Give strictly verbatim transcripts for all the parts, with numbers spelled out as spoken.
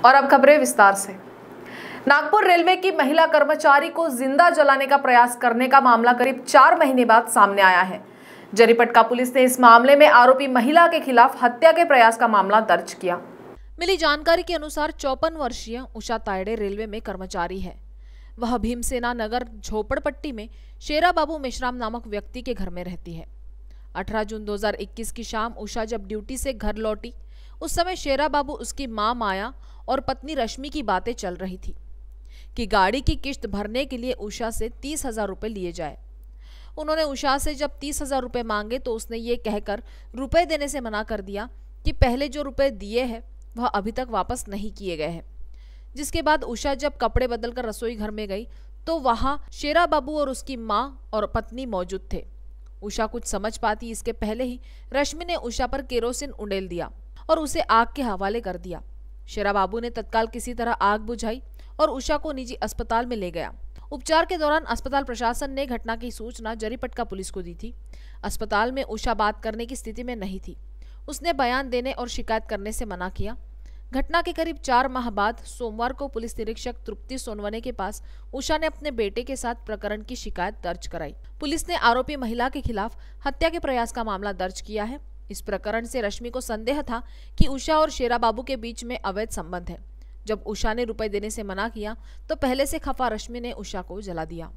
और अब खबरें विस्तार से। नागपुर रेलवे की महिला कर्मचारी को जिंदा जलाने का प्रयास करने का मामला करीब चार महीने बाद सामने आया है। जरीपटका पुलिस ने इस मामले में आरोपी महिला के खिलाफ हत्या के प्रयास का मामला दर्ज किया। मिली जानकारी के अनुसार चौपन वर्षीय उषा तायडे रेलवे में कर्मचारी है। वह भीमसेना नगर झोपड़पट्टी में शेरा बाबू मेश्राम नामक व्यक्ति के घर में रहती है। अठारह जून दो हज़ार इक्कीस की शाम उषा जब ड्यूटी से घर लौटी, उस समय शेरा बाबू, उसकी मां माया और पत्नी रश्मि की बातें चल रही थी कि गाड़ी की किश्त भरने के लिए उषा से तीस हजार रुपये लिए जाए। उन्होंने उषा से जब तीस हजार रुपये मांगे तो उसने ये कहकर रुपए देने से मना कर दिया कि पहले जो रुपए दिए हैं वह अभी तक वापस नहीं किए गए हैं। जिसके बाद उषा जब कपड़े बदलकर रसोई घर में गई तो वहां शेरा बाबू और उसकी मां और पत्नी मौजूद थे। उषा कुछ समझ पाती इसके पहले ही रश्मि ने उषा पर केरोसिन उंडेल दिया और उसे आग के हवाले कर दिया। शेरा बाबू ने तत्काल किसी तरह आग बुझाई और उषा को निजी अस्पताल में ले गया। उपचार के दौरान अस्पताल प्रशासन ने घटना की सूचना जरीपटका पुलिस को दी थी। अस्पताल में उषा बात करने की स्थिति में नहीं थी। उसने बयान देने और शिकायत करने से मना किया। घटना के करीब चार माह बाद सोमवार को पुलिस निरीक्षक तृप्ति सोनवने के पास उषा ने अपने बेटे के साथ प्रकरण की शिकायत दर्ज कराई। पुलिस ने आरोपी महिला के खिलाफ हत्या के प्रयास का मामला दर्ज किया है। इस प्रकरण से रश्मि को संदेह था कि उषा और शेरा बाबू के बीच में अवैध संबंध है। जब उषा ने रुपए देने से मना किया तो पहले से खफा रश्मि ने उषा को जला दिया।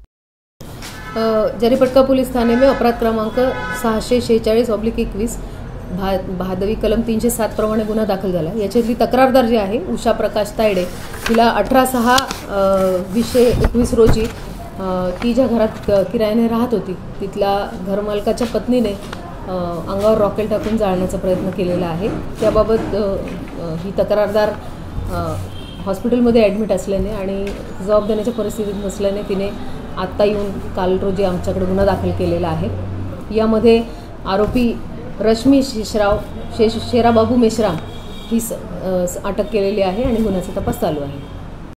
जरीपटका पुलिस थाने में अपराध क्रमांक सहाशे शेहेचाळीस ऑब्लिक एकवीस भा भादवी कलम तीनशे सात प्रमाणे गुन्हा दाखल झाला। याच्यातली तक्रारदार जी आहे उषा प्रकाश तायडे, तिला अठरा सहा वीसशे एकवीस रोजी ती ज्या घरात किरायाने राहत होती तिथल्या घरमालकाच्या पत्नीने अंगावर रॉकेल टाकून जाळण्याचा प्रयत्न केलेला आहे। त्याबाबत ही तक्रारदार हॉस्पिटलमध्ये ॲडमिट असल्याने आणि जबाब देण्याच्या परिस्थितीत नसल्याने तिने आत्ता येऊन काल रोजी आमच्याकडे गुन्हा दाखल केलेला आहे। यामध्ये आरोपी रश्मि शेषराव शेष शेरा बाबू मेश्राम ही अटक केलेली आहे आणि गुन्ह्याचा तपास चालू आहे।